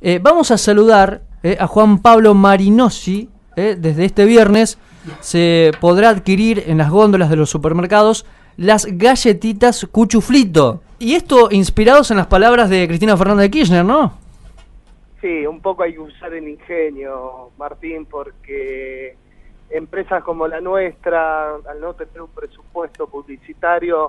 Vamos a saludar a Juan Pablo Marinosi. Desde este viernes se podrá adquirir en las góndolas de los supermercados las galletitas Cuchuflito. Y esto inspirados en las palabras de Cristina Fernández de Kirchner, ¿no? Sí, un poco hay que usar el ingenio, Martín, porque empresas como la nuestra, al no tener un presupuesto publicitario,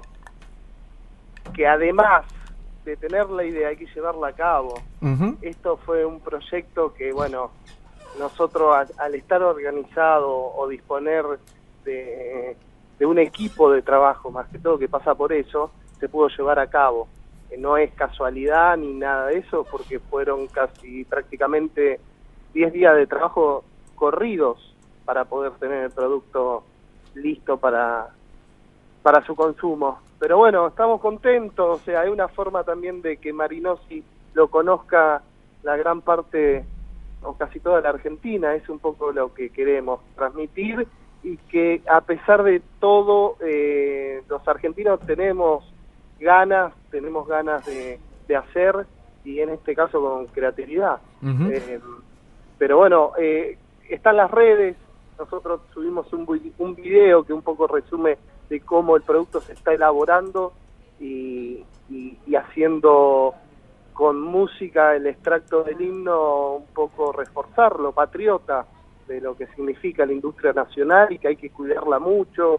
que además de tener la idea hay que llevarla a cabo. Esto fue un proyecto que, bueno, nosotros al estar organizado o disponer de un equipo de trabajo, más que todo que pasa por eso, se pudo llevar a cabo. No es casualidad ni nada de eso, porque fueron casi prácticamente 10 días de trabajo corridos para poder tener el producto listo para su consumo. Pero bueno, estamos contentos, o sea, hay una forma también de que Marinosi lo conozca la gran parte o casi toda la Argentina, es un poco lo que queremos transmitir, y que a pesar de todo, los argentinos tenemos ganas de hacer, y en este caso con creatividad. Pero bueno, están las redes, nosotros subimos un video que un poco resume de cómo el producto se está elaborando y haciendo con música el extracto del himno, un poco reforzarlo, patriota de lo que significa la industria nacional y que hay que cuidarla mucho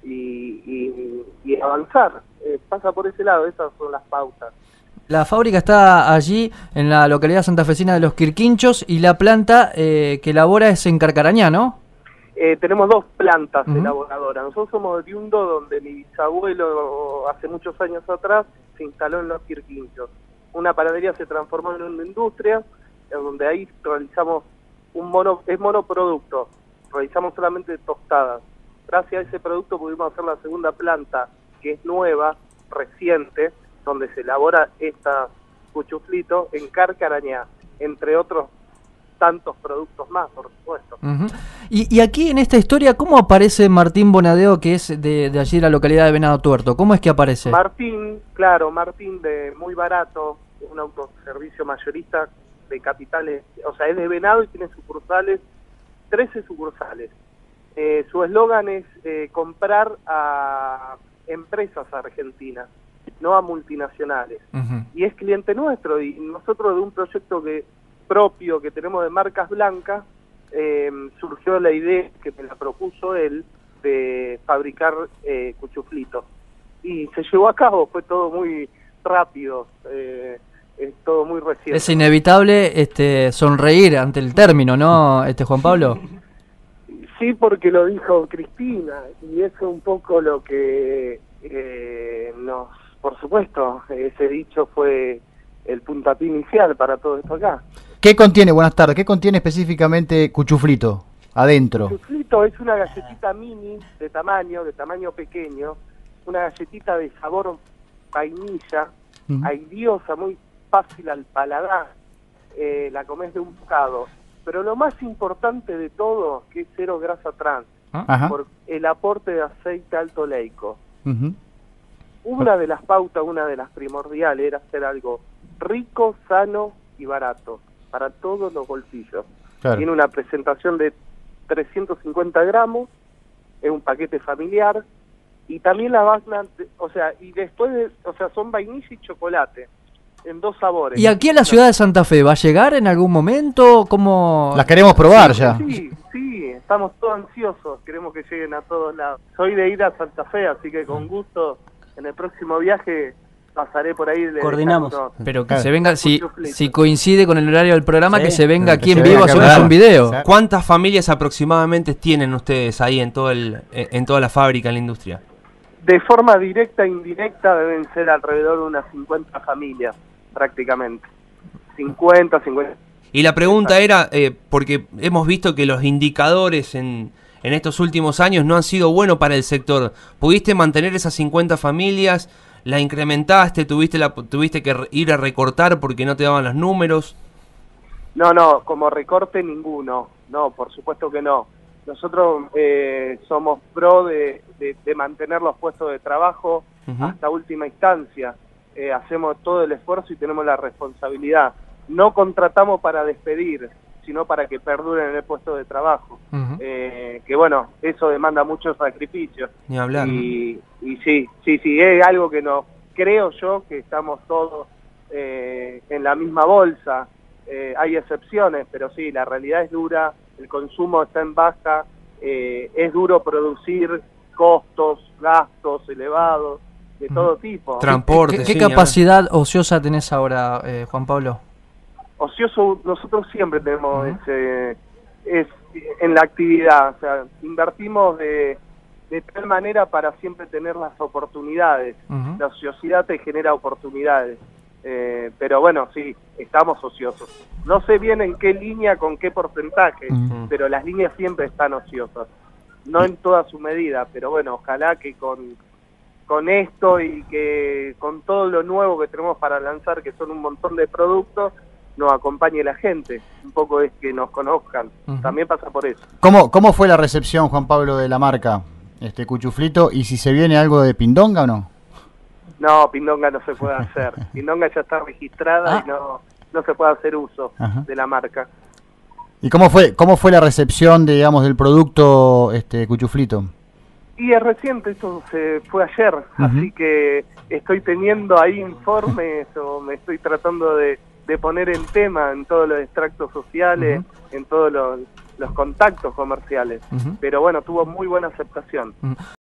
y avanzar. Pasa por ese lado, esas son las pautas. La fábrica está allí en la localidad santafesina de Los Quirquinchos, y la planta que elabora es en Carcarañá, ¿no? Tenemos dos plantas elaboradoras. Nosotros somos oriundos donde mi bisabuelo hace muchos años atrás se instaló en Los Quirquinchos. Una panadería se transformó en una industria, donde ahí realizamos es monoproducto, realizamos solamente tostadas. Gracias a ese producto pudimos hacer la segunda planta, que es nueva, reciente, donde se elabora esta Cuchuflito en Carcarañá, entre otros tantos productos más, por supuesto. Y aquí en esta historia, ¿cómo aparece Martín Bonadeo, que es de allí de la localidad de Venado Tuerto? ¿Cómo es que aparece? Martín de Muy Barato, un autoservicio mayorista de capitales, o sea, es de Venado y tiene sucursales, 13 sucursales. Su eslogan es comprar a empresas argentinas, no a multinacionales. Y es cliente nuestro, y nosotros de un proyecto propio que tenemos de marcas blancas, surgió la idea, que me la propuso él, de fabricar Cuchuflitos. Y se llevó a cabo, fue todo muy rápido, es todo muy reciente. Es inevitable sonreír ante el término, ¿no, Juan Pablo? Sí, porque lo dijo Cristina, y eso es un poco lo que por supuesto, ese dicho fue el puntapié inicial para todo esto acá. ¿Qué contiene, buenas tardes, qué contiene específicamente Cuchuflito adentro? Cuchuflito es una galletita mini de tamaño pequeño, una galletita de sabor vainilla, airiosa, muy fácil al paladar, la comés de un bocado. Pero lo más importante de todo, que es cero grasa trans, por el aporte de aceite alto leico. Una de las pautas, una de las primordiales, era hacer algo rico, sano y barato, para todos los bolsillos. Claro. Tiene una presentación de 350 gramos, es un paquete familiar, y también la vaina, y después, son vainilla y chocolate, en 2 sabores. ¿Y aquí a la ciudad de Santa Fe va a llegar en algún momento? ¿Cómo? Las queremos probar ya. Sí, estamos todos ansiosos, queremos que lleguen a todos lados. Soy de ir a Santa Fe, así que con gusto, en el próximo viaje pasaré por ahí. Coordinamos. Pero que se venga, si coincide con el horario del programa, que se venga aquí en vivo a hacer un video. ¿Cuántas familias aproximadamente tienen ustedes ahí en toda la fábrica, en la industria? De forma directa e indirecta deben ser alrededor de unas 50 familias, prácticamente. 50. Y la pregunta era, porque hemos visto que los indicadores en estos últimos años no han sido buenos para el sector. ¿Pudiste mantener esas 50 familias? ¿La incrementaste? ¿Tuviste que ir a recortar porque no te daban los números? No, como recorte ninguno. No, por supuesto que no. Nosotros somos pro de mantener los puestos de trabajo hasta última instancia. Hacemos todo el esfuerzo y tenemos la responsabilidad. no contratamos para despedir, sino para que perduren en el puesto de trabajo. Que bueno, eso demanda mucho sacrificio. Ni hablar. Y sí, es algo que no creo yo que estamos todos en la misma bolsa. Hay excepciones, pero sí, la realidad es dura, el consumo está en baja, es duro producir, costos, gastos elevados, de todo tipo. Transporte. ¿Qué capacidad ociosa tenés ahora, Juan Pablo? Ocioso, nosotros siempre tenemos en la actividad, o sea, invertimos de tal manera para siempre tener las oportunidades. La ociosidad te genera oportunidades, pero bueno, sí, estamos ociosos. No sé bien en qué línea, con qué porcentaje, pero las líneas siempre están ociosas. No en toda su medida, pero bueno, ojalá que con esto y que con todo lo nuevo que tenemos para lanzar, que son un montón de productos, nos acompañe la gente, un poco es que nos conozcan, también pasa por eso. ¿Cómo fue la recepción, Juan Pablo, de la marca Cuchuflito, y si se viene algo de Pindonga o no? No, Pindonga no se puede hacer, Pindonga ya está registrada y no se puede hacer uso de la marca. ¿Y cómo fue la recepción, digamos, del producto Cuchuflito? Y es reciente, esto se fue ayer, así que estoy teniendo ahí informes o me estoy tratando de poner en tema en todos los extractos sociales, en todos los contactos comerciales. Pero bueno, tuvo muy buena aceptación.